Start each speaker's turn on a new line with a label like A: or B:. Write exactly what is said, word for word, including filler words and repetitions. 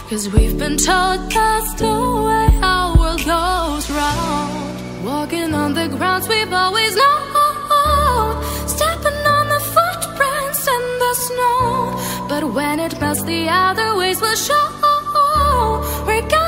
A: 'Cause we've been told that's the way our world goes round. Walking on the grounds we've always known, stepping on the footprints in the snow. But when it melts, the other ways will show. We're